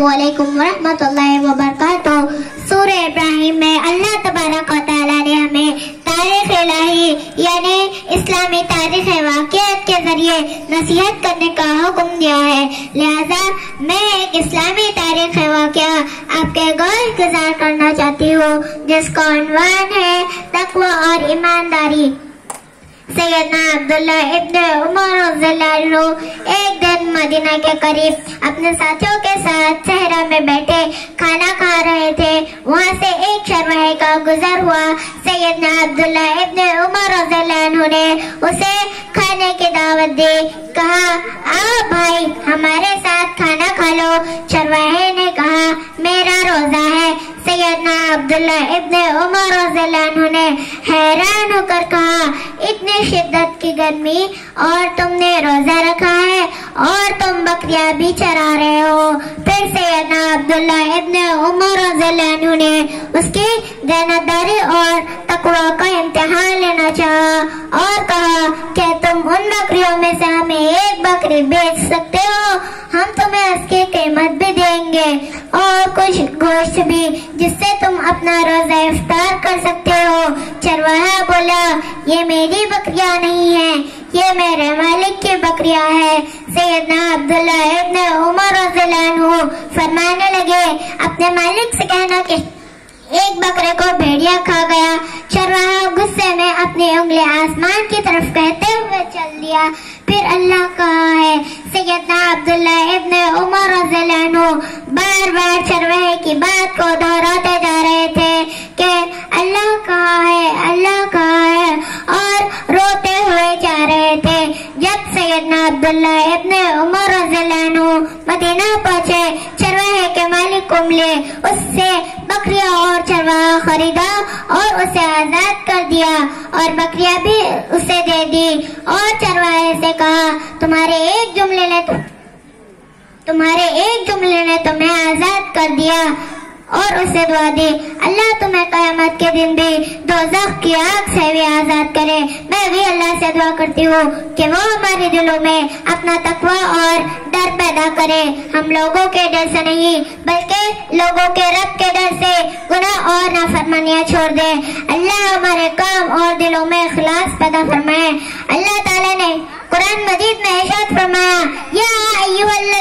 वालेकुम वरहमतुल्लाहि वबरकातुहू। सूरह इब्राहिम में अल्लाह तबारक व तआला ने हमें तारीख इलाही यानी इस्लामी तारीख वाक़ियत के जरिए नसीहत करने का हुक्म दिया है। लिहाजा मैं एक इस्लामी तारीख वाक़िया आपके गौर गुजार करना चाहती हूँ, जिसका उन्वान है तक़वा और ईमानदारी। सैयदना अब्दुल्ला इब्न उमर रज़ियल्लाहु अन्हु एक दिन मदीना के करीब अपने साथियों के साथ सहरा में बैठे खाना खा रहे थे। वहाँ से एक चरवाहे का गुजर हुआ। सैयदना अब्दुल्ला इब्न उमर रज़ियल्लाहु अन्हु ने उसे खाने की दावत दी। कहा, आओ भाई हमारे साथ खाना खा लो। चरवाहे ने कहा, मेरा रोजा है। सैयदना अब्दुल्ला इब्न उमर रज़ियल्लाहु अन्हु ने हैरान होकर कहा, इतनी शिद्दत की गर्मी और तुमने रोजा रखा है और तुम बकरियां भी चरा रहे हो। फिर सैयदना अब्दुल्ला इब्न उमर रज़ियल्लाहु अन्हु ने उसकी देनदारी और तकवा का इम्तिहान लेना चाहा और कहा, क्या तुम उन बकरियों में से हमें एक बकरी बेच सकते हो? हम तुम्हें उसकी कीमत भी देंगे और कुछ गोश्त भी, जिससे तुम अपना रोजा इफ्तार कर सकते हो। चरवाहा बोला, ये मेरी बकरियां नहीं है, ये मेरे मालिक की बकरियां है। सैयदना अब्दुल्ला इब्न उमर रज़ियल्लाहु अन्हु फरमाने लगे, अपने मालिक से कहना कि एक बकरे को भेड़िया खा गया। चरवाहा गुस्से में अपनी उंगली आसमान की तरफ कहते हुए चल दिया। फिर अल्लाह कहा है। सैयदना अब्दुल्ला इब्न उमर रज़ियल्लाहु अन्हु बार बार चरवाहे की बात को दोहराते जा रहे थे कि अल्लाह कहा है, अल्लाह कहा है, और रोते हुए जा रहे थे। जब सैयदना अब्दुल्ला इब्न उमर रज़ियल्लाहु अन्हु मदीना पहुंचे, चरवाहे के मालिक को मिले, उससे बकरियां और चरवाहा खरीदा और उसे आजाद कर दिया और बकरियां भी उसे दे दी। और चरवाहे से कहा, तुम्हारे एक जुमले ने तुम्हें आजाद कर दिया और उसे दुआ दी, अल्लाह तुम्हें क़यामत के दिन भी दोज़ख की आग से भी आजाद करे। मैं भी अल्लाह से दुआ करती हूँ कि वो हमारे दिलों में अपना तकवा और डर पैदा करे। हम लोगों के डर से नहीं बल्कि लोगों के रब के डर से गुनाह और नाफरमानियां छोड़ दे। अल्लाह हमारे काम और दिलों में इखलास पैदा फरमाए। अल्लाह ताला ने कुरान मजीद में इरशाद फरमाया, या अय्युहल